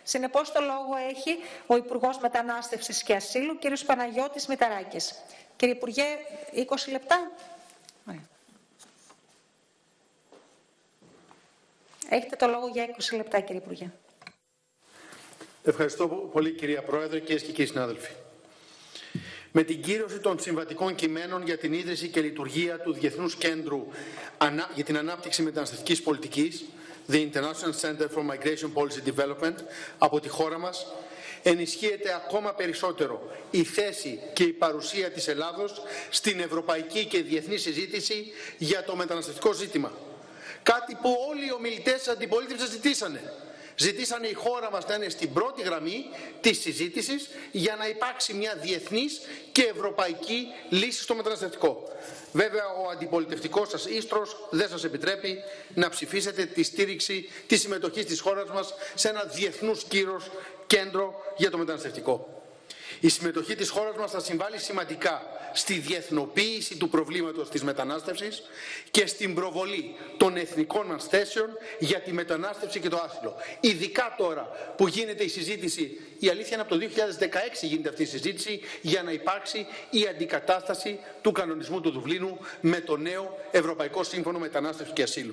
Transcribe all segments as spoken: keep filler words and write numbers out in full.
Συνεπώς, το λόγο έχει ο Υπουργός Μετανάστευσης και Ασύλου, κ. Παναγιώτης Μηταράκης. Κύριε Υπουργέ, είκοσι λεπτά. Ωραία. Έχετε το λόγο για είκοσι λεπτά, κύριε Υπουργέ. Ευχαριστώ πολύ, κυρία Πρόεδρε, κυρίες και κύριοι συνάδελφοι. Με την κύρωση των συμβατικών κειμένων για την ίδρυση και λειτουργία του Διεθνούς Κέντρου για την Ανάπτυξη Μεταναστευτικής Πολιτικής, The International Center for Migration Policy Development, από τη χώρα μας, ενισχύεται ακόμα περισσότερο η θέση και η παρουσία της Ελλάδος στην ευρωπαϊκή και διεθνή συζήτηση για το μεταναστευτικό ζήτημα. Κάτι που όλοι οι ομιλητές της αντιπολίτευσης ζητήσανε. Ζητήσανε η χώρα μας να είναι στην πρώτη γραμμή της συζήτησης για να υπάρξει μια διεθνής και ευρωπαϊκή λύση στο μεταναστευτικό. Βέβαια, ο αντιπολιτευτικός σας ίστρος δεν σας επιτρέπει να ψηφίσετε τη στήριξη της συμμετοχής της χώρας μας σε ένα διεθνούς κύρος κέντρο για το μεταναστευτικό. Η συμμετοχή της χώρας μας θα συμβάλλει σημαντικά στη διεθνοποίηση του προβλήματος της μετανάστευσης και στην προβολή των εθνικών μας θέσεων για τη μετανάστευση και το άσυλο. Ειδικά τώρα που γίνεται η συζήτηση, η αλήθεια είναι από το δύο χιλιάδες δεκαέξι γίνεται αυτή η συζήτηση για να υπάρξει η αντικατάσταση του κανονισμού του Δουβλίνου με το νέο Ευρωπαϊκό Σύμφωνο Μετανάστευσης και Ασύλου.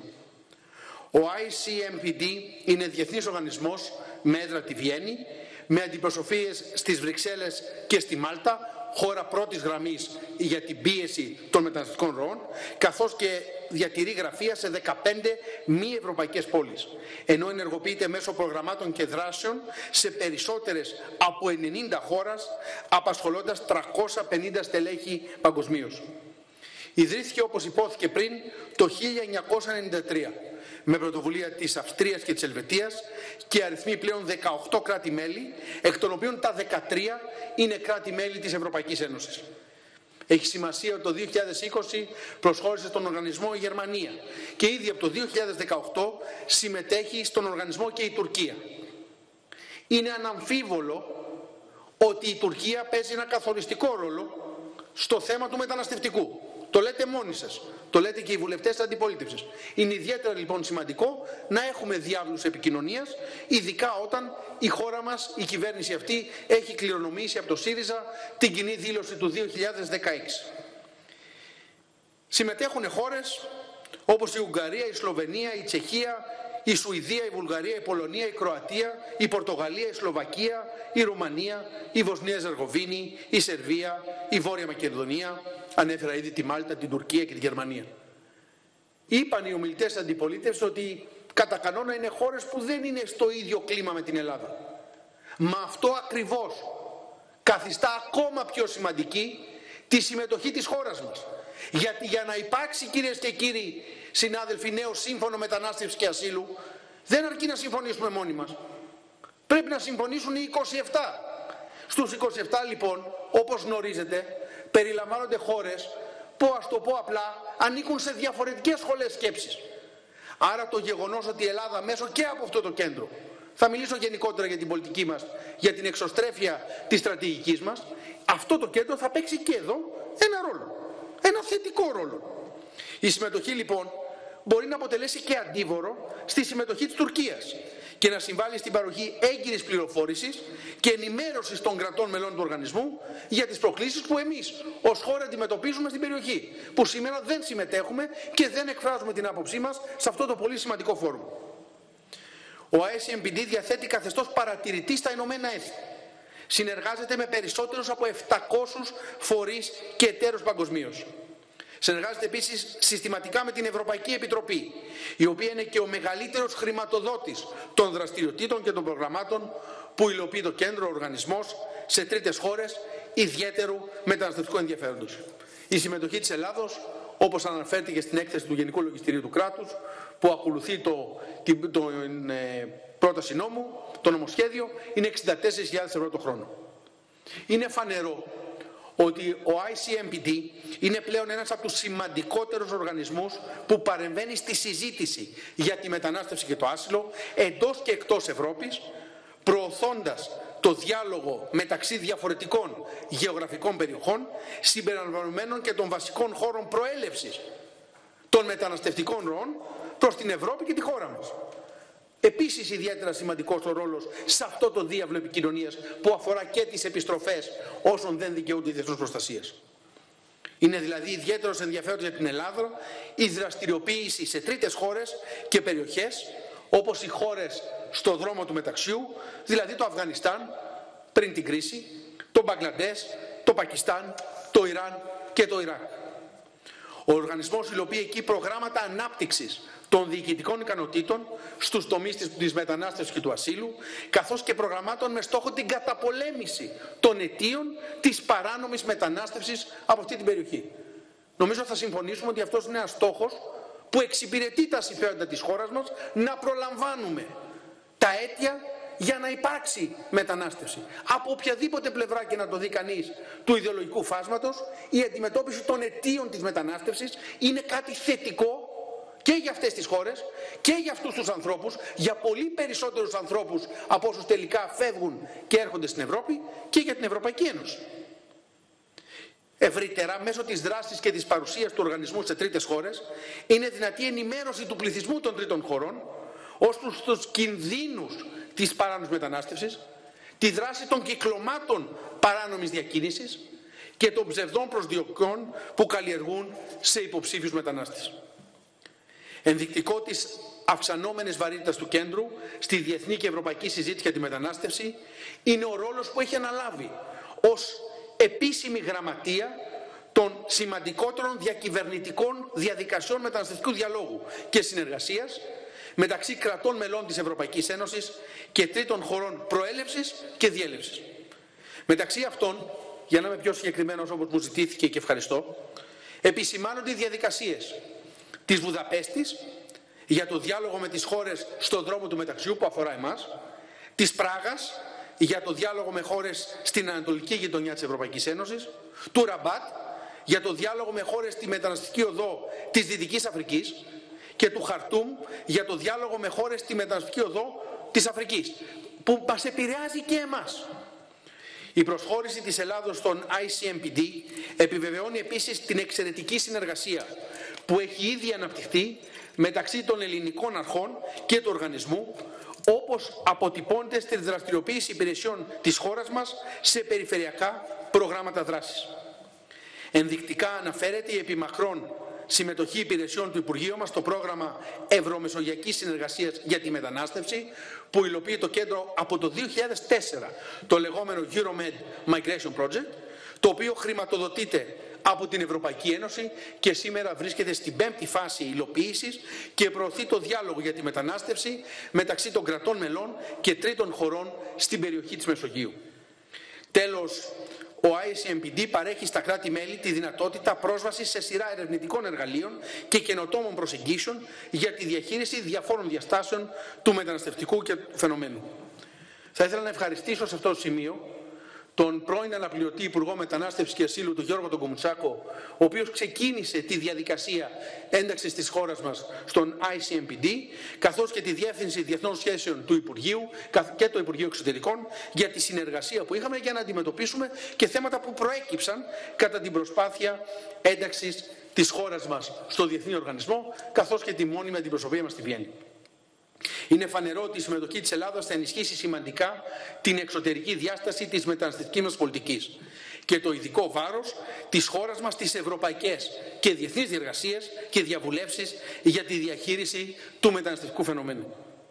Ο άι σι εμ πι ντι είναι διεθνής οργανισμός με έδρα τη Βιέννη, με αντιπροσωπείες στις Βρυξέλλες και στη Μάλτα, χώρα πρώτης γραμμής για την πίεση των μεταναστευτικών ροών, καθώς και διατηρεί γραφεία σε δεκαπέντε μη ευρωπαϊκές πόλεις, ενώ ενεργοποιείται μέσω προγραμμάτων και δράσεων σε περισσότερες από ενενήντα χώρες, απασχολώντας τριακόσια πενήντα στελέχη παγκοσμίως. Ιδρύθηκε, όπως υπόθηκε πριν, το χίλια εννιακόσια ενενήντα τρία. Με πρωτοβουλία της Αυστρίας και της Ελβετίας και αριθμεί πλέον δεκαοκτώ κράτη-μέλη, εκ των οποίων τα δεκατρία είναι κράτη-μέλη της Ευρωπαϊκής Ένωσης. Έχει σημασία ότι το δύο χιλιάδες είκοσι προσχώρησε στον οργανισμό η Γερμανία και ήδη από το δύο χιλιάδες δεκαοκτώ συμμετέχει στον οργανισμό και η Τουρκία. Είναι αναμφίβολο ότι η Τουρκία παίζει ένα καθοριστικό ρόλο στο θέμα του μεταναστευτικού. Το λέτε μόνοι σας, το λέτε και οι βουλευτές της αντιπολίτευσης. Είναι ιδιαίτερα λοιπόν σημαντικό να έχουμε διάβλους επικοινωνίας, ειδικά όταν η χώρα μας, η κυβέρνηση αυτή, έχει κληρονομήσει από το ΣΥΡΙΖΑ την κοινή δήλωση του δύο χιλιάδες δεκαέξι. Συμμετέχουν χώρες όπως η Ουγγαρία, η Σλοβενία, η Τσεχία, η Σουηδία, η Βουλγαρία, η Πολωνία, η Κροατία, η Πορτογαλία, η Σλοβακία, η Ρουμανία, η Βοσνία Ζεργοβίνη, η Σερβία, η Βόρεια Μακεδονία, ανέφερα ήδη τη Μάλτα, την Τουρκία και τη Γερμανία. Είπαν οι ομιλητές της αντιπολίτευσης ότι κατά κανόνα είναι χώρες που δεν είναι στο ίδιο κλίμα με την Ελλάδα. Μα αυτό ακριβώς καθιστά ακόμα πιο σημαντική τη συμμετοχή της χώρας μας. Γιατί για να υπάρξει, κυρίες και κύριοι συνάδελφοι, νέο σύμφωνο μετανάστευσης και ασύλου, δεν αρκεί να συμφωνήσουμε μόνοι μας. Πρέπει να συμφωνήσουν οι είκοσι επτά. Στους είκοσι επτά λοιπόν, όπως γνωρίζετε, περιλαμβάνονται χώρες που, ας το πω απλά, ανήκουν σε διαφορετικές σχολές σκέψης. Άρα το γεγονός ότι η Ελλάδα μέσω και από αυτό το κέντρο, θα μιλήσω γενικότερα για την πολιτική μας, για την εξωστρέφεια της στρατηγικής μας, αυτό το κέντρο θα παίξει και εδώ ένα ρόλο. Ένα θετικό ρόλο. Η συμμετοχή λοιπόν μπορεί να αποτελέσει και αντίβορο στη συμμετοχή της Τουρκίας και να συμβάλλει στην παροχή έγκυρης πληροφόρησης και ενημέρωσης των κρατών μελών του οργανισμού για τις προκλήσεις που εμείς ως χώρα αντιμετωπίζουμε στην περιοχή, που σήμερα δεν συμμετέχουμε και δεν εκφράζουμε την άποψή μας σε αυτό το πολύ σημαντικό φόρουμ. Ο άι σι εμ πι ντι διαθέτει καθεστώς παρατηρητή στα Ηνωμένα Έθνη. Συνεργάζεται με περισσότερους από επτακόσιους φορείς και εταίρους παγκοσμίως. Συνεργάζεται επίσης συστηματικά με την Ευρωπαϊκή Επιτροπή, η οποία είναι και ο μεγαλύτερος χρηματοδότης των δραστηριοτήτων και των προγραμμάτων που υλοποιεί το κέντρο, ο οργανισμός, σε τρίτες χώρες ιδιαίτερου μεταναστευτικού ενδιαφέροντος. Η συμμετοχή της Ελλάδος, όπως αναφέρθηκε στην έκθεση του Γενικού Λογιστηρίου του Κράτους, που ακολουθεί το, την το, ε, πρόταση νόμου, το νομοσχέδιο, είναι εξήντα τέσσερις χιλιάδες ευρώ το χρόνο. Είναι φανερό ότι ο άι σι εμ πι ντι είναι πλέον ένας από τους σημαντικότερους οργανισμούς που παρεμβαίνει στη συζήτηση για τη μετανάστευση και το άσυλο εντός και εκτός Ευρώπης, προωθώντας το διάλογο μεταξύ διαφορετικών γεωγραφικών περιοχών, συμπεριλαμβανομένων και των βασικών χώρων προέλευσης των μεταναστευτικών ροών προς την Ευρώπη και τη χώρα μας. Επίσης ιδιαίτερα σημαντικός ο ρόλος σε αυτό το διάβλο επικοινωνίας που αφορά και τις επιστροφές όσων δεν δικαιούνται διεθνούς προστασίας. Είναι δηλαδή ιδιαίτερος ενδιαφέρον για την Ελλάδα η δραστηριοποίηση σε τρίτες χώρες και περιοχές όπως οι χώρες στο δρόμο του μεταξιού, δηλαδή το Αφγανιστάν πριν την κρίση, το Μπαγκλαντές, το Πακιστάν, το Ιράν και το Ιράκ. Ο οργανισμός υλοποιεί εκεί προγράμματα ανάπτυξης των διοικητικών ικανοτήτων στους τομείς της μετανάστευσης και του ασύλου, καθώς και προγραμμάτων με στόχο την καταπολέμηση των αιτίων της παράνομης μετανάστευσης από αυτή την περιοχή. Νομίζω θα συμφωνήσουμε ότι αυτός είναι ένας στόχος που εξυπηρετεί τα συμφέροντα της χώρας μας, να προλαμβάνουμε τα αίτια για να υπάρξει μετανάστευση. Από οποιαδήποτε πλευρά και να το δει κανείς του ιδεολογικού φάσματος, η αντιμετώπιση των αιτίων της μετανάστευσης είναι κάτι θετικό και για αυτές τις χώρες και για αυτούς τους ανθρώπους, για πολύ περισσότερους ανθρώπους από όσους τελικά φεύγουν και έρχονται στην Ευρώπη και για την Ευρωπαϊκή Ένωση. Ευρύτερα, μέσω της δράσης και της παρουσίας του οργανισμού σε τρίτες χώρες, είναι δυνατή ενημέρωση του πληθυσμού των τρίτων χωρών ως προς τους κινδύνους της παράνομης μετανάστευσης, τη δράση των κυκλωμάτων παράνομης διακίνησης και των ψευδών προσδιοκών που καλλιεργούν σε υποψήφιους μετανάστες. Ενδεικτικό της αυξανόμενης βαρύτητας του κέντρου στη διεθνή και ευρωπαϊκή συζήτηση για τη μετανάστευση είναι ο ρόλος που έχει αναλάβει ως επίσημη γραμματεία των σημαντικότερων διακυβερνητικών διαδικασιών μεταναστευτικού διαλόγου και συνεργασίας μεταξύ κρατών μελών της Ευρωπαϊκής Ένωσης και τρίτων χωρών προέλευσης και διέλευσης. Μεταξύ αυτών, για να είμαι πιο συγκεκριμένος όπως μου ζητήθηκε και ευχαριστώ, επισημάνονται οι διαδικασίες της Βουδαπέστης για το διάλογο με τις χώρες στον δρόμο του μεταξιού που αφορά εμάς, της Πράγας για το διάλογο με χώρες στην ανατολική γειτονιά της Ευρωπαϊκής Ένωσης, του Ραμπάτ για το διάλογο με χώρες στη μεταναστευτική οδό της Δυτικής Αφρικής και του Χαρτούμ για το διάλογο με χώρες στη μεταναστευτική οδό της Αφρικής, που μας επηρεάζει και εμάς. Η προσχώρηση της Ελλάδος στον άι σι εμ πι ντι επιβεβαιώνει επίσης την εξαιρετική συνεργασία που έχει ήδη αναπτυχθεί μεταξύ των ελληνικών αρχών και του οργανισμού, όπως αποτυπώνεται στη δραστηριοποίηση υπηρεσιών της χώρας μας σε περιφερειακά προγράμματα δράσης. Ενδεικτικά αναφέρεται η επιμακρών συμμετοχή υπηρεσιών του Υπουργείου μας στο πρόγραμμα Ευρωμεσογειακής Συνεργασίας για τη Μετανάστευση, που υλοποιεί το κέντρο από το δύο χιλιάδες τέσσερα, το λεγόμενο Euromed Migration Project, το οποίο χρηματοδοτείται από την Ευρωπαϊκή Ένωση και σήμερα βρίσκεται στην πέμπτη φάση υλοποίησης και προωθεί το διάλογο για τη μετανάστευση μεταξύ των κρατών μελών και τρίτων χωρών στην περιοχή της Μεσογείου. Τέλος, ο άι σι εμ πι ντι παρέχει στα κράτη-μέλη τη δυνατότητα πρόσβασης σε σειρά ερευνητικών εργαλείων και καινοτόμων προσεγγίσεων για τη διαχείριση διαφόρων διαστάσεων του μεταναστευτικού και του φαινομένου. Θα ήθελα να ευχαριστήσω σε αυτό το σημείο τον πρώην αναπληρωτή Υπουργό Μετανάστευσης και Ασύλου, τον Γιώργο τον Κομουτσάκο, ο οποίος ξεκίνησε τη διαδικασία ένταξης της χώρας μας στον άι σι εμ πι ντι, καθώς και τη Διεύθυνση Διεθνών Σχέσεων του Υπουργείου και το Υπουργείο Εξωτερικών για τη συνεργασία που είχαμε για να αντιμετωπίσουμε και θέματα που προέκυψαν κατά την προσπάθεια ένταξης της χώρας μας στο Διεθνή Οργανισμό, καθώς και τη μόνιμη αντιπροσωπεία μας στη Βιέννη. Είναι φανερό ότι η συμμετοχή της Ελλάδας θα ενισχύσει σημαντικά την εξωτερική διάσταση της μεταναστευτικής μας πολιτικής και το ειδικό βάρος της χώρας μας στις ευρωπαϊκές και διεθνείς διεργασίες και διαβουλεύσεις για τη διαχείριση του μεταναστευτικού φαινομένου.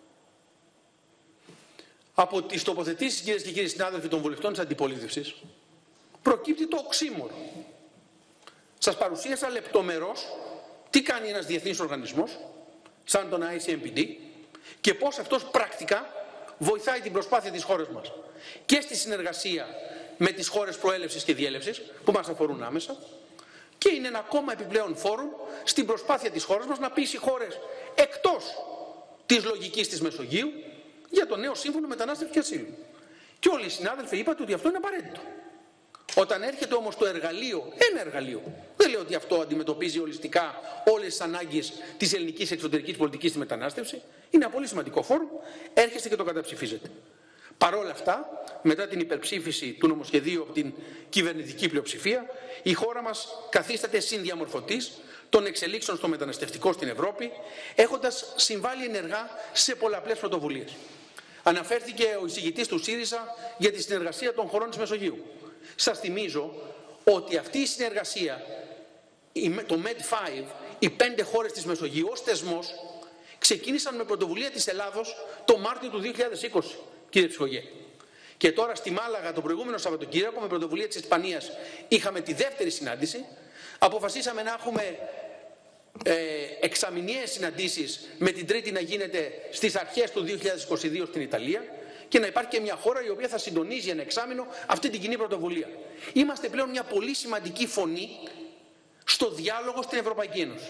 Από τις τοποθετήσεις, κυρίες και κύριοι συνάδελφοι των βουλευτών της αντιπολίτευσης, προκύπτει το οξύμορο. Σας παρουσίασα λεπτομερώς τι κάνει ένας διεθνής οργανισμός, σαν τον άι σι εμ πι ντι, και πώς αυτός πρακτικά βοηθάει την προσπάθεια της χώρας μας και στη συνεργασία με τις χώρες προέλευσης και διέλευσης που μας αφορούν άμεσα, και είναι ένα ακόμα επιπλέον φόρουμ στην προσπάθεια της χώρας μας να πείσει χώρες εκτός της λογικής της Μεσογείου για το νέο σύμφωνο μετανάστευσης και ασύλου. Και όλοι οι συνάδελφοι είπατε ότι αυτό είναι απαραίτητο. Όταν έρχεται όμως το εργαλείο, ένα εργαλείο, δεν λέω ότι αυτό αντιμετωπίζει ολιστικά όλες τις ανάγκες της ελληνικής εξωτερικής πολιτικής στη μετανάστευση, είναι ένα πολύ σημαντικό φόρουμ, έρχεστε και το καταψηφίζετε. Παρ' όλα αυτά, μετά την υπερψήφιση του νομοσχεδίου από την κυβερνητική πλειοψηφία, η χώρα μας καθίσταται συνδιαμορφωτής των εξελίξεων στο μεταναστευτικό στην Ευρώπη, έχοντας συμβάλει ενεργά σε πολλαπλές πρωτοβουλίες. Αναφέρθηκε ο εισηγητής του ΣΥΡΙΖΑ για τη συνεργασία των χωρών της Μεσογείου. Σας θυμίζω ότι αυτή η συνεργασία, το Med πέντε, οι πέντε χώρες της Μεσογείου ως θεσμός, ξεκίνησαν με πρωτοβουλία της Ελλάδος το Μάρτιο του δύο χιλιάδες είκοσι, κύριε Ψυχογέ. Και τώρα στη Μάλαγα το προηγούμενο Σαββατοκύριακο, με πρωτοβουλία της Ισπανίας, είχαμε τη δεύτερη συνάντηση. Αποφασίσαμε να έχουμε ε, εξαμηνιαίες συναντήσεις, με την τρίτη να γίνεται στις αρχές του δύο χιλιάδες είκοσι δύο στην Ιταλία, και να υπάρχει και μια χώρα η οποία θα συντονίζει ένα εξάμηνο αυτή την κοινή πρωτοβουλία. Είμαστε πλέον μια πολύ σημαντική φωνή στο διάλογο στην Ευρωπαϊκή Ένωση.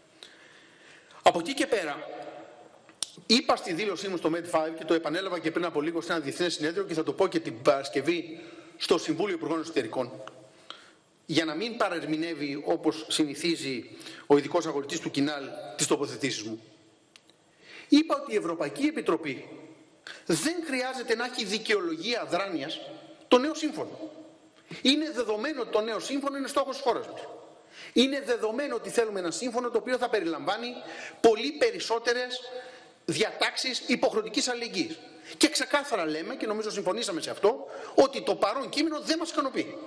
Από εκεί και πέρα, είπα στη δήλωσή μου στο Med πέντε και το επανέλαβα και πριν από λίγο σε ένα διεθνές συνέδριο και θα το πω και την Παρασκευή στο Συμβούλιο Υπουργών Εσωτερικών, για να μην παρερμηνεύει όπως συνηθίζει ο ειδικός αγορητής του Κινάλ τις τοποθετήσεις μου. Είπα ότι η Ευρωπαϊκή Επιτροπή δεν χρειάζεται να έχει δικαιολογία αδράνειας το νέο σύμφωνο. Είναι δεδομένο ότι το νέο σύμφωνο είναι στόχος της χώρας μας. Είναι δεδομένο ότι θέλουμε ένα σύμφωνο το οποίο θα περιλαμβάνει πολύ περισσότερες διατάξεις υποχρεωτικής αλληλεγγύης. Και ξεκάθαρα λέμε, και νομίζω συμφωνήσαμε σε αυτό, ότι το παρόν κείμενο δεν μας ικανοποιεί.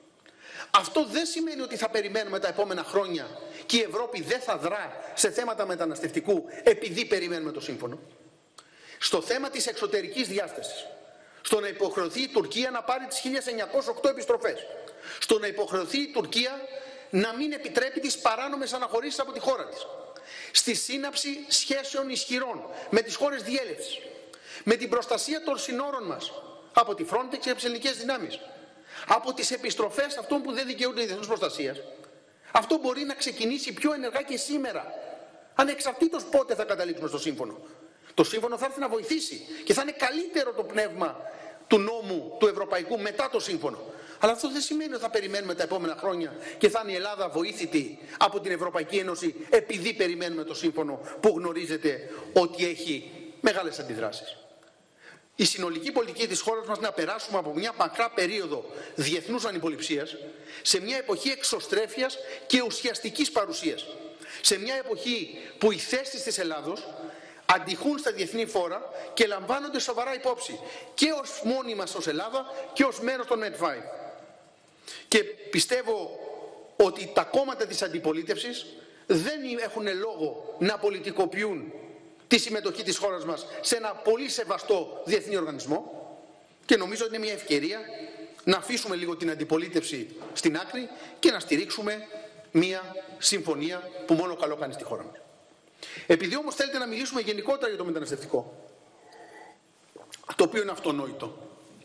Αυτό δεν σημαίνει ότι θα περιμένουμε τα επόμενα χρόνια και η Ευρώπη δεν θα δρά σε θέματα μεταναστευτικού επειδή περιμένουμε το σύμφωνο. Στο θέμα της εξωτερικής διάστασης, στο να υποχρεωθεί η Τουρκία να πάρει τις χίλια εννιακόσιες οκτώ επιστροφές, στο να υποχρεωθεί η Τουρκία να μην επιτρέπει τις παράνομες αναχωρήσεις από τη χώρα της, στη σύναψη σχέσεων ισχυρών με τις χώρες διέλευσης, με την προστασία των συνόρων μας από τη Frontex και τις ελληνικές δυνάμεις, από τις επιστροφές αυτών που δεν δικαιούνται διεθνούς προστασίας. Αυτό μπορεί να ξεκινήσει πιο ενεργά και σήμερα, ανεξαρτήτως πότε θα καταλήξουμε στο σύμφωνο. Το σύμφωνο θα έρθει να βοηθήσει και θα είναι καλύτερο το πνεύμα του νόμου του ευρωπαϊκού μετά το σύμφωνο. Αλλά αυτό δεν σημαίνει ότι θα περιμένουμε τα επόμενα χρόνια και θα είναι η Ελλάδα βοήθητη από την Ευρωπαϊκή Ένωση επειδή περιμένουμε το σύμφωνο που γνωρίζετε ότι έχει μεγάλες αντιδράσεις. Η συνολική πολιτική της χώρας μας να περάσουμε από μια μακρά περίοδο διεθνούς ανυποληψίας σε μια εποχή εξωστρέφειας και ουσιαστικής παρουσίας. Σε μια εποχή που οι θέσεις της Ελλάδος αντιχούν στα διεθνή φόρα και λαμβάνονται σοβαρά υπόψη και ως μόνοι μας ως Ελλάδα και ως μέρος των Med πέντε. Και πιστεύω ότι τα κόμματα της αντιπολίτευσης δεν έχουν λόγο να πολιτικοποιούν τη συμμετοχή της χώρας μας σε ένα πολύ σεβαστό διεθνή οργανισμό και νομίζω ότι είναι μια ευκαιρία να αφήσουμε λίγο την αντιπολίτευση στην άκρη και να στηρίξουμε μια συμφωνία που μόνο καλό κάνει στη χώρα μας. Επειδή όμως θέλετε να μιλήσουμε γενικότερα για το μεταναστευτικό, το οποίο είναι αυτονόητο,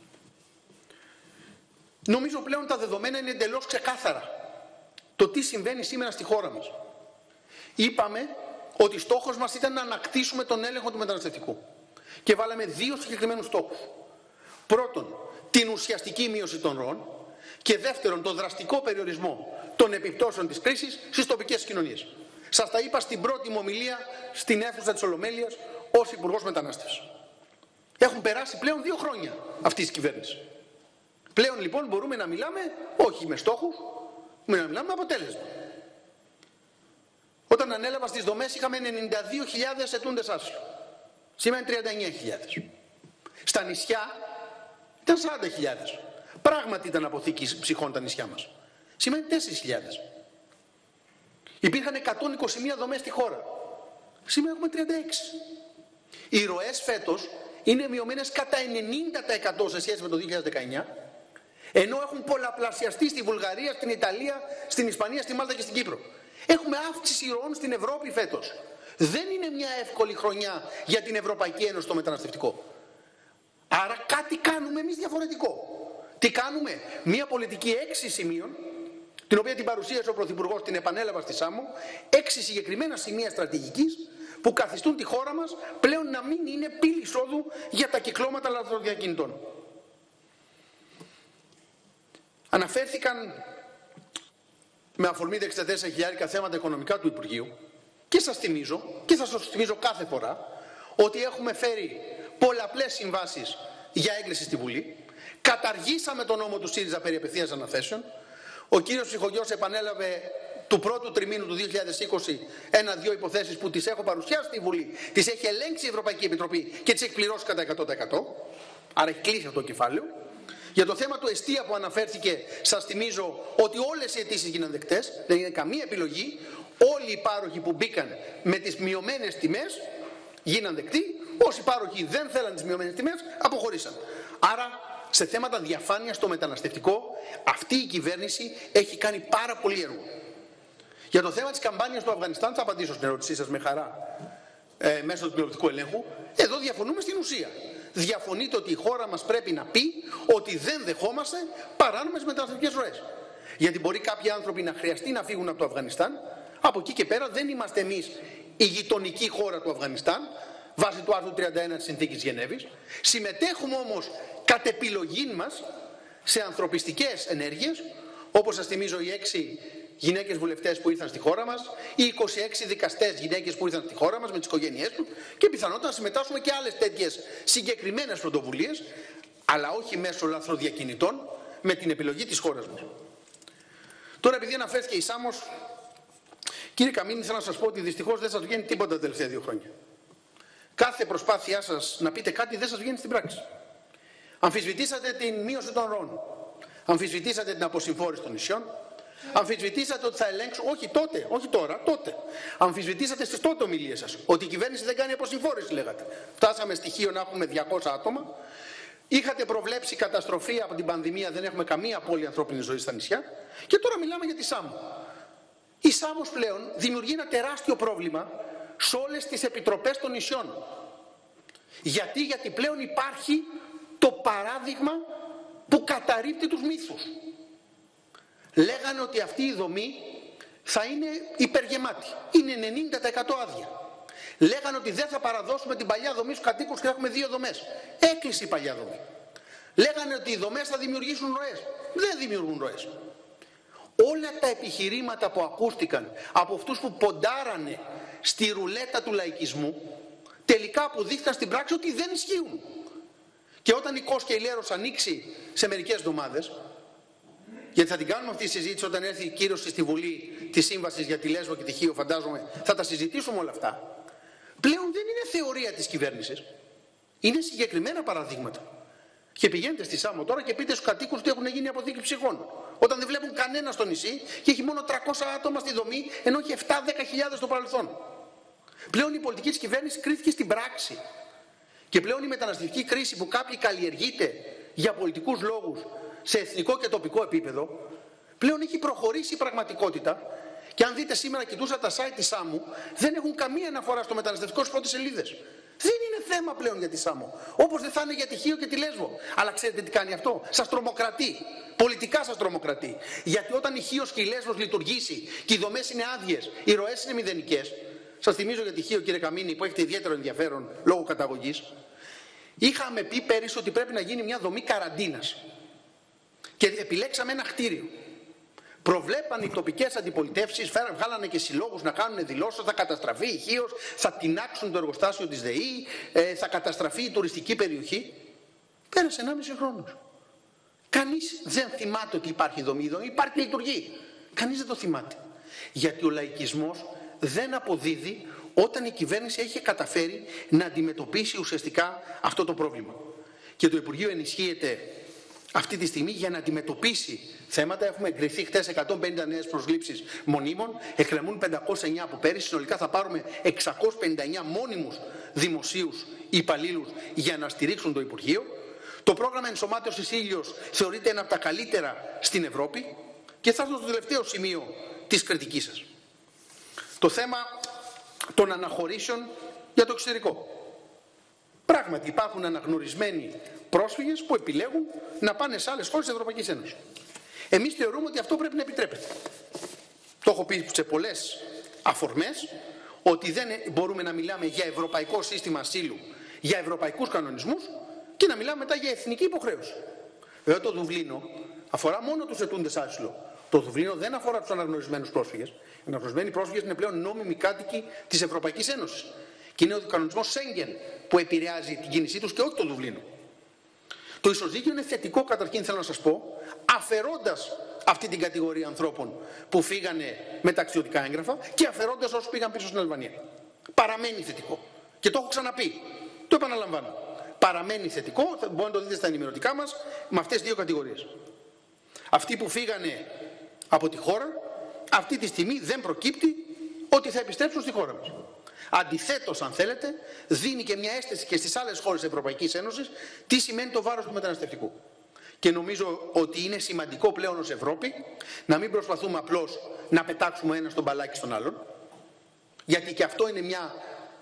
νομίζω πλέον τα δεδομένα είναι εντελώς ξεκάθαρα το τι συμβαίνει σήμερα στη χώρα μας. Είπαμε ότι στόχος μας ήταν να ανακτήσουμε τον έλεγχο του μεταναστευτικού και βάλαμε δύο συγκεκριμένους στόχους. Πρώτον, την ουσιαστική μείωση των ροών και δεύτερον, τον δραστικό περιορισμό των επιπτώσεων της κρίσης στις τοπικές κοινωνίες. Σας τα είπα στην πρώτη μου ομιλία στην αίθουσα της Ολομέλειας ως Υπουργός Μετανάστευσης. Έχουν περάσει πλέον δύο χρόνια αυτής της κυβέρνησης. Πλέον λοιπόν μπορούμε να μιλάμε όχι με στόχους, να μιλάμε με αποτέλεσμα. Όταν ανέλαβα στις δομές είχαμε ενενήντα δύο χιλιάδες αιτούντες άσυλο. Σήμερα είναι τριάντα εννέα χιλιάδες. Στα νησιά ήταν σαράντα χιλιάδες. Πράγματι ήταν αποθήκη ψυχών τα νησιά μας. Σήμερα είναι τέσσερις χιλιάδες. Υπήρχαν εκατόν είκοσι μία δομές στη χώρα. Σήμερα έχουμε τριάντα έξι. Οι ροές φέτος είναι μειωμένες κατά ενενήντα τοις εκατό σε σχέση με το δύο χιλιάδες δεκαεννιά, ενώ έχουν πολλαπλασιαστεί στη Βουλγαρία, στην Ιταλία, στην Ισπανία, στη Μάλτα και στην Κύπρο. Έχουμε αύξηση ροών στην Ευρώπη φέτος. Δεν είναι μια εύκολη χρονιά για την Ευρωπαϊκή Ένωση το μεταναστευτικό. Άρα κάτι κάνουμε εμείς διαφορετικό. Τι κάνουμε? Μια πολιτική έξι σημείων, την οποία την παρουσίασε ο Πρωθυπουργός, την επανέλαβα στη Σάμο, έξι συγκεκριμένα σημεία στρατηγικής που καθιστούν τη χώρα μας πλέον να μην είναι πύλη εισόδου για τα κυκλώματα λαθροδιακινητών. Αναφέρθηκαν με αφορμή τα εξήντα τέσσερα χιλιάρικα θέματα οικονομικά του Υπουργείου και σας θυμίζω, και θα σας θυμίζω κάθε φορά, ότι έχουμε φέρει πολλαπλές συμβάσεις για έγκριση στη Βουλή, καταργήσαμε τον νόμο του ΣΥΡΙΖΑ περί απευθείας αναθέσεων, ο κύριος Ψυχογιός επανέλαβε του πρώτου τριμήνου του δύο χιλιάδες είκοσι ένα-δύο υποθέσεις που τις έχω παρουσιάσει στη Βουλή, τις έχει ελέγξει η Ευρωπαϊκή Επιτροπή και τις έχει πληρώσει κατά εκατό τοις εκατό. Άρα έχει κλείσει αυτό το κεφάλαιο. Για το θέμα του εστία που αναφέρθηκε, σας θυμίζω ότι όλες οι αιτήσεις γίνανε δεκτές, δεν είναι καμία επιλογή. Όλοι οι πάροχοι που μπήκαν με τις μειωμένες τιμές γίναν δεκτοί. Όσοι πάροχοι δεν θέλαν τις μειωμένες τιμές, αποχωρήσαν. Άρα, σε θέματα διαφάνειας στο μεταναστευτικό, αυτή η κυβέρνηση έχει κάνει πάρα πολύ έργο. Για το θέμα της καμπάνιας του Αφγανιστάν, θα απαντήσω στην ερώτησή σας με χαρά ε, μέσω του τηλεοπτικού ελέγχου. Εδώ διαφωνούμε στην ουσία. Διαφωνείτε ότι η χώρα μας πρέπει να πει ότι δεν δεχόμαστε παράνομες μεταναστευτικές ροές. Γιατί μπορεί κάποιοι άνθρωποι να χρειαστεί να φύγουν από το Αφγανιστάν. Από εκεί και πέρα δεν είμαστε εμείς η γειτονική χώρα του Αφγανιστάν, βάσει του άρθρου τριάντα ένα της Συνθήκης Γενέβης. Συμμετέχουμε όμως κατ' επιλογή μας σε ανθρωπιστικές ενέργειες, όπως σας θυμίζω οι έξι γυναίκες βουλευτές που ήρθαν στη χώρα μας, οι είκοσι έξι δικαστές γυναίκες που ήρθαν στη χώρα μας με τις οικογένειές τους και πιθανότατα να συμμετάσχουμε και άλλες τέτοιες συγκεκριμένες πρωτοβουλίες, αλλά όχι μέσω λαθροδιακινητών, με την επιλογή της χώρας μας. Τώρα, επειδή αναφέρθηκε η Σάμος, κύριε Καμίνη, θέλω να σας πω ότι δυστυχώς δεν σας βγαίνει τίποτα τα τελευταία δύο χρόνια. Κάθε προσπάθειά σας να πείτε κάτι δεν σας βγαίνει στην πράξη. Αμφισβητήσατε την μείωση των ροών. Αμφισβητήσατε την αποσυμφόρηση των νησιών. Αμφισβητήσατε ότι θα ελέγξουν, όχι τότε, όχι τώρα, τότε. Αμφισβητήσατε στις τότε ομιλίες σας ότι η κυβέρνηση δεν κάνει αποσυμφόρηση, λέγατε. Φτάσαμε στοιχείο να έχουμε διακόσια άτομα. Είχατε προβλέψει καταστροφή από την πανδημία, δεν έχουμε καμία απώλεια ανθρώπινης ζωής στα νησιά. Και τώρα μιλάμε για τη Σάμο. Η Σάμος πλέον δημιουργεί ένα τεράστιο πρόβλημα σε όλες τις επιτροπές των νησιών. Γιατί, γιατί πλέον υπάρχει το παράδειγμα που καταρρίπτει τους μύθους. Λέγανε ότι αυτή η δομή θα είναι υπεργεμάτη. Είναι ενενήντα τοις εκατό άδεια. Λέγανε ότι δεν θα παραδώσουμε την παλιά δομή στους κατοίκους και θα έχουμε δύο δομές. Έκλεισε η παλιά δομή. Λέγανε ότι οι δομές θα δημιουργήσουν ροές. Δεν δημιουργούν ροές. Όλα τα επιχειρήματα που ακούστηκαν από αυτούς που ποντάρανε στη ρουλέτα του λαϊκισμού, τελικά αποδείχθηκαν στην πράξη ότι δεν ισχύουν. Και όταν η Κος και η Λέρος ανοίξει σε μερικές εβδομάδες, γιατί θα την κάνουμε αυτή τη συζήτηση όταν έρθει η κύρωση στη Βουλή της Σύμβασης για τη Λέσβο και τη Χίο, φαντάζομαι, θα τα συζητήσουμε όλα αυτά. Πλέον δεν είναι θεωρία της κυβέρνησης. Είναι συγκεκριμένα παραδείγματα. Και πηγαίνετε στη Σάμο τώρα και πείτε στους κατοίκους ότι έχουν γίνει αποδίκη ψυχών. Όταν δεν βλέπουν κανένα στο νησί και έχει μόνο τριακόσια άτομα στη δομή, ενώ έχει επτά με δέκα χιλιάδες στο παρελθόν. Πλέον η πολιτική της κυβέρνησης κρίθηκε στην πράξη. Και πλέον η μεταναστευτική κρίση που κάποιοι καλλιεργείται για πολιτικούς λόγους σε εθνικό και τοπικό επίπεδο, πλέον έχει προχωρήσει η πραγματικότητα. Και αν δείτε σήμερα, κοιτούσα τα site της Σάμου, δεν έχουν καμία αναφορά στο μεταναστευτικό στις πρώτες σελίδες. Δεν είναι θέμα πλέον για τη Σάμο. Όπως δεν θα είναι για τη Χίο και τη Λέσβο. Αλλά ξέρετε τι κάνει αυτό? Σας τρομοκρατεί. Πολιτικά σας τρομοκρατεί. Γιατί όταν η Χίος και η Λέσβος λειτουργήσει και οι δομές είναι άδειες, οι ροές είναι μηδενικές. Σας θυμίζω για τη Χίο, κύριε Καμίνη, που έχετε ιδιαίτερο ενδιαφέρον λόγω καταγωγής. Είχαμε πει πέρυσι ότι πρέπει να γίνει μια δομή καραντίνας. Και επιλέξαμε ένα κτίριο. Προβλέπαν οι τοπικές αντιπολιτεύσεις, βγάλανε και συλλόγους να κάνουν δηλώσεις, θα καταστραφεί η Χίος, θα τινάξουν το εργοστάσιο της ΔΕΗ, ε, θα καταστραφεί η τουριστική περιοχή. Πέρασε ενάμιση χρόνος. Κανείς δεν θυμάται ότι υπάρχει δομή, δομή υπάρχει και λειτουργεί. Κανείς δεν το θυμάται. Γιατί ο λαϊκισμός δεν αποδίδει όταν η κυβέρνηση έχει καταφέρει να αντιμετωπίσει ουσιαστικά αυτό το πρόβλημα. Και το Υπουργείο ενισχύεται αυτή τη στιγμή για να αντιμετωπίσει θέματα. Έχουμε εγκριθεί χτες εκατόν πενήντα νέες προσλήψεις μονίμων, εκκρεμούν πεντακόσια εννιά από πέρυσι, συνολικά θα πάρουμε εξακόσιους πενήντα εννιά μόνιμους δημοσίους υπαλλήλους για να στηρίξουν το Υπουργείο. Το πρόγραμμα ενσωμάτωσης Ήλιος θεωρείται ένα από τα καλύτερα στην Ευρώπη. Και θα έρθω στο τελευταίο σημείο της κριτικής σας. Το θέμα των αναχωρήσεων για το εξωτερικό. Πράγματι υπάρχουν αναγνωρισμένοι πρόσφυγες που επιλέγουν να πάνε σε άλλες χώρες της Ευρωπαϊκής Ένωσης. Εμείς θεωρούμε ότι αυτό πρέπει να επιτρέπεται. Το έχω πει σε πολλές αφορμές ότι δεν μπορούμε να μιλάμε για ευρωπαϊκό σύστημα ασύλου, για ευρωπαϊκούς κανονισμούς και να μιλάμε μετά για εθνική υποχρέωση. Βέβαια το Δουβλίνο αφορά μόνο τους αιτούντες άσυλο. Το Δουβλίνο δεν αφορά τους αναγνωρισμένους πρόσφυγες. Οι αναγνωρισμένοι πρόσφυγες είναι πλέον νόμιμοι κάτοικοι της Ευρωπαϊκής Ένωσης. Και είναι ο κανονισμός Σέγγεν που επηρεάζει την κίνησή τους και όχι το Δουβλίνο. Το ισοζύγιο είναι θετικό, καταρχήν θέλω να σας πω, αφαιρώντας αυτή την κατηγορία ανθρώπων που φύγανε με ταξιδιωτικά έγγραφα και αφαιρώντας όσους πήγαν πίσω στην Αλβανία. Παραμένει θετικό. Και το έχω ξαναπεί. Το επαναλαμβάνω. Παραμένει θετικό, μπορείτε να το δείτε στα ενημερωτικά μας, με αυτές τις δύο κατηγορίες. Αυτοί που φύγανε από τη χώρα, αυτή τη στιγμή δεν προκύπτει ότι θα επιστρέψουν στη χώρα μας. Αντιθέτως, αν θέλετε, δίνει και μια αίσθηση και στις άλλες χώρες της Ευρωπαϊκής Ένωσης τι σημαίνει το βάρος του μεταναστευτικού. Και νομίζω ότι είναι σημαντικό πλέον ως Ευρώπη να μην προσπαθούμε απλώς να πετάξουμε ένα στον μπαλάκι στον άλλον, γιατί και αυτό είναι μια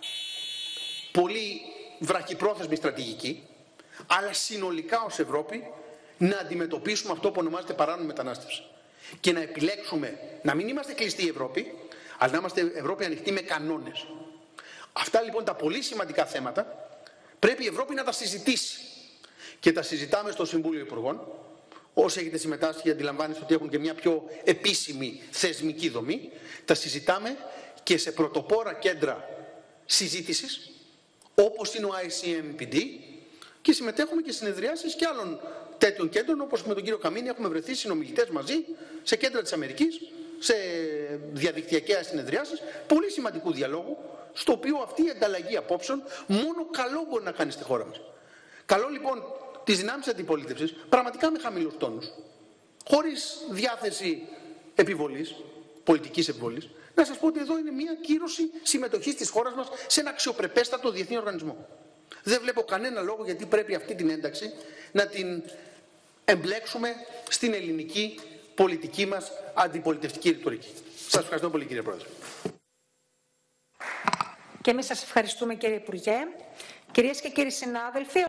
πολύ βραχυπρόθεσμη στρατηγική, αλλά συνολικά ως Ευρώπη να αντιμετωπίσουμε αυτό που ονομάζεται παράνομη μετανάστευση. Και να επιλέξουμε να μην είμαστε κλειστοί Ευρώπη, αλλά να είμαστε Ευρώπη ανοιχτή με κανόνες. Αυτά λοιπόν τα πολύ σημαντικά θέματα πρέπει η Ευρώπη να τα συζητήσει. Και τα συζητάμε στο Συμβούλιο Υπουργών. Όσοι έχετε συμμετάσχει, αντιλαμβάνεστε ότι έχουν και μια πιο επίσημη θεσμική δομή. Τα συζητάμε και σε πρωτοπόρα κέντρα συζήτησης, όπως είναι ο άι σι εμ πι ντι, και συμμετέχουμε και συνεδριάσεις και άλλων τέτοιων κέντρων, όπως με τον κύριο Καμίνη έχουμε βρεθεί συνομιλητές μαζί σε κέντρα της Αμερικής, σε διαδικτυακές συνεδριάσεις, πολύ σημαντικού διαλόγου, στο οποίο αυτή η ανταλλαγή απόψεων μόνο καλό μπορεί να κάνει στη χώρα μας. Καλό λοιπόν τις δυνάμεις αντιπολίτευσης, πραγματικά με χαμηλούς τόνους, χωρίς διάθεση επιβολής, πολιτικής επιβολής, να σας πω ότι εδώ είναι μια κύρωση συμμετοχής της χώρας μας σε ένα αξιοπρεπέστατο διεθνή οργανισμό. Δεν βλέπω κανένα λόγο γιατί πρέπει αυτή την ένταξη να την εμπλέξουμε στην ελληνική πολιτική μας αντιπολιτευτική ρητορική. Σας ευχαριστώ πολύ, κύριε Πρόεδρε. Και εμείς σας ευχαριστούμε, κύριε Υπουργέ. Κυρίες και κύριοι συνάδελφοι,